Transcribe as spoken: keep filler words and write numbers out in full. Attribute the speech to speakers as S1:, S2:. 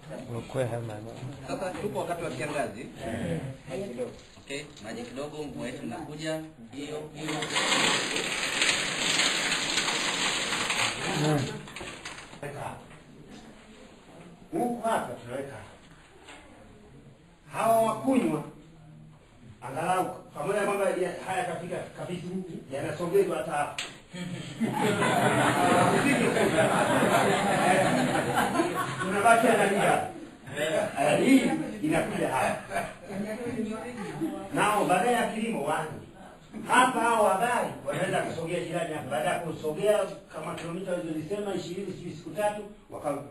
S1: Mkwe hama.
S2: Sasa tupo wakati wa kiangazi. Okay, maji kidogo, mvua yetu inakuja. Hiyo hiyo.
S3: Huku hapa tunaweka hawa wakunywa angalau pamoja na kwamba haya kafika kabisa yanasogezwa hata hapa. Tunabaki angalia. Hii inakuja hapa. Nao baada ya kilimo wani hapa hao habari wanaweza kusogea jirani hapa. Baada ya kusogea kama kilomita walizosema ishirini siku tatu waka